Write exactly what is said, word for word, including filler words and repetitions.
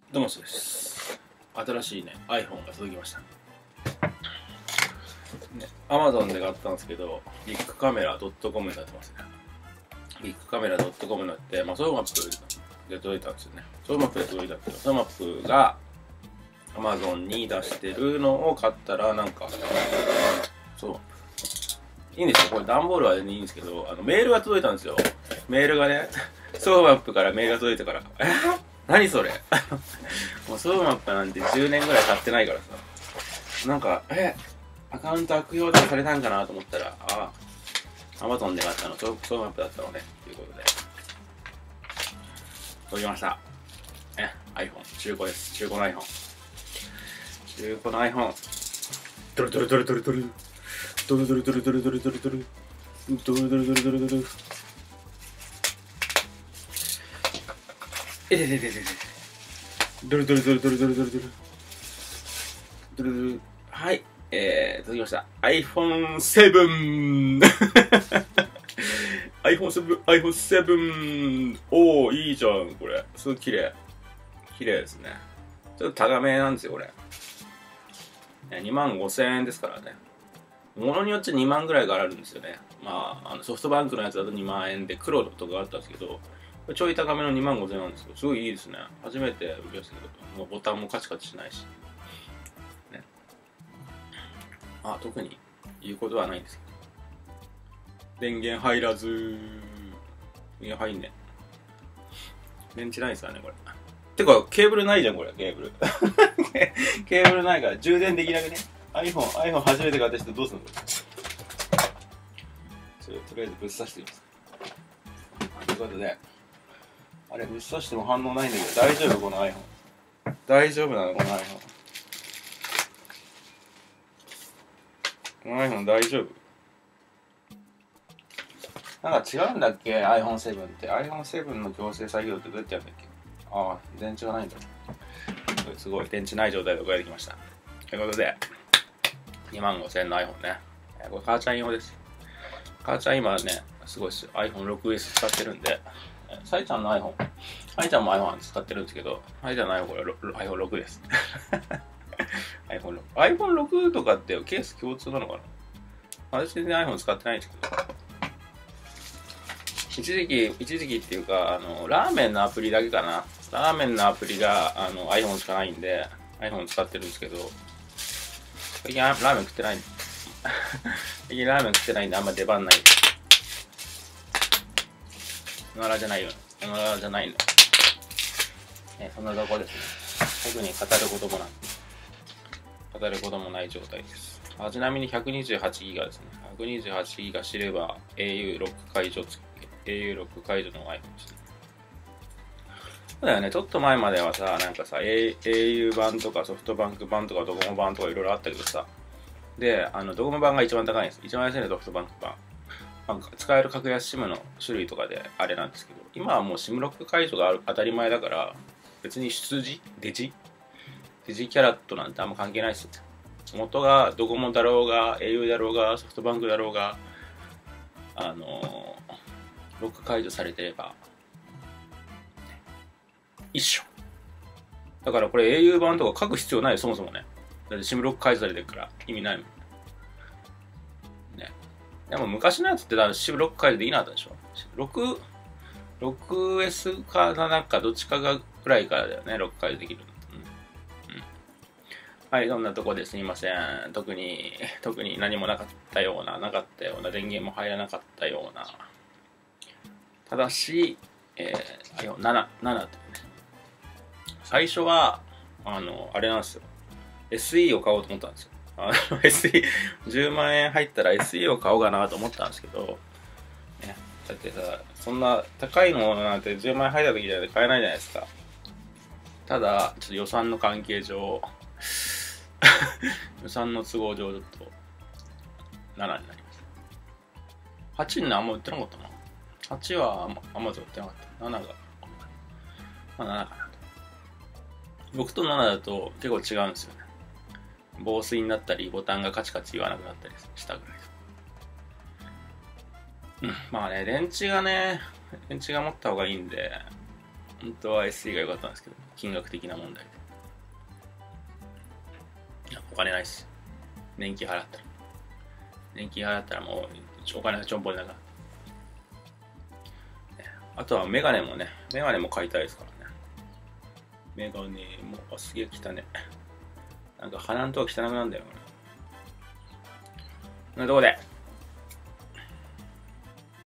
どうもそうです。新しいね iPhone が届きました。ね、Amazon で買ったんですけど、ビッグカメラ .com になってますね。ビッグカメラ .com になって、まあ、ソロマップで届いたんですよね。ソロマップで届いたんですけど、ソロマップが Amazon に出してるのを買ったら、なんか、そう。いいんですよ。これ段ボールは全然いいんですけど、あのメールが届いたんですよ。メールがね、ソロマップからメールが届いたから、えー、何それもうソロマップなんてじゅうねんぐらい買ってないからさ、なんか、えアカウント悪用とかされたんかなと思ったら、ああ、Amazon で買ったの、ソロマップだったのね、ということで。届きました。え、iPhone、中古です。中古の iPhone。中古の iPhone。ドルドルドルドルドル。ドルドルドルドルドルドルドル。ドルドルドルドルドル。えででででで。ドルドルドルドルドルドルドル。ドルドル。はい。えー、届きました。アイフォンセブン アイフォンセブン、アイフォンセブン おー、いいじゃん、これ。すごい綺麗。綺麗ですね。ちょっと高めなんですよ、これ。にまんごせんえんですからね。ものによってにまんぐらいがあるんですよね。まあ、あのソフトバンクのやつだとにまんえんで、黒とかあったんですけど、ちょい高めのにまんごせんえんなんですよ。すごいいいですね。初めて見ましたけど、もうボタンもカチカチしないし。ね。あ、特に言うことはないんですけど。電源入らず。電源入んね。電池ないですからね、これ。てか、ケーブルないじゃん、これ、ケーブル。ケーブルないから充電できなくね。iPhone、iPhone 初めて買った人どうするの？それとりあえずぶっ刺してみます。ということで、あれ、ぶっ刺しても反応ないんだけど、大丈夫この iPhone。大丈夫なのこの iPhone。この iPhone 大丈夫？なんか違うんだっけ アイフォンセブン って。アイフォンセブン の強制作業ってどうやってやるんだっけ？ああ、電池がないんだ。すごい、電池ない状態で送られてきました。ということで、にまんごせんえんの iPhone ね。これ母ちゃん用です。母ちゃん今ね、すごいです。アイフォンシックス 使ってるんで、サイちゃんの iPhone、サイちゃんも iPhone 使ってるんですけど、サイちゃんの iPhone これ アイフォンシックス です。アイフォンシックス。アイフォンシックス とかってケース共通なのかな？私全然 iPhone 使ってないんですけど、一時期、一時期っていうか、あの、ラーメンのアプリだけかな。ラーメンのアプリがあの iPhone しかないんで、iPhone 使ってるんですけど、最近ラーメン食ってない。最近ラーメン食ってないんであんま出番ない。おならじゃないよ。おならじゃないの。ね、そんなとこですね。特に語ることもない。語ることもない状態です。あ、ちなみに ひゃくにじゅうはちギガ ですね。ひゃくにじゅうはちギガシルバー エーユーロック 解除付き。エーユーロック 解除の iPhone ですね。そうだよね、ちょっと前まではさ、なんかさ、エーユー 版とかソフトバンク版とかドコモ版とかいろいろあったけどさ、で、あのドコモ版が一番高いんです。一番安いのはソフトバンク版。なんか使える格安 SIM の種類とかであれなんですけど、今はもう SIM ロック解除がある当たり前だから、別に出自デジデジキャラットなんてあんま関係ないですよ。元がドコモだろうが、エーユー だろうが、ソフトバンクだろうが、あのー、ロック解除されてれば、一緒。だからこれ エーユー 版とか書く必要ないよ、そもそもね。だって SIM ロック解除されてるから意味ないもん。ね。でも昔のやつってだ SIM ロック解除できなかったでしょ。ろく、ろくエス かななんかどっちかがぐらいからだよね、ロック解除できるの。うん。うん。はい、そんなとこですいません。特に、特に何もなかったような、なかったような、電源も入らなかったような。ただし、えー、なな、ななというね。最初は、あの、あれなんですよ。エスイー を買おうと思ったんですよ。あの エスイー、じゅうまんえん入ったら エスイー を買おうかなと思ったんですけど、ね、だってさ、そんな高いのなんてじゅうまんえん入った時じゃ買えないじゃないですか。ただ、ちょっと予算の関係上、予算の都合上、ちょっと、ななになります。はちにあんま売ってなかったな。はちはあんま売ってなかった。ななが、まあななかなと。ろくとななだと結構違うんですよね。防水になったり、ボタンがカチカチ言わなくなったりしたぐらいです。うん、まあね、電池がね、電池が持った方がいいんで、本当は エスイー が良かったんですけど、 金額的な問題で。いや、お金ないっす。年金払ったら。年金払ったらもう、お金がちょんぼりだから。あとはメガネもね、メガネも買いたいですからね。メガネも、あ、すげえ汚ね。なんか鼻のとこ汚くなんだよ、これ。というところで、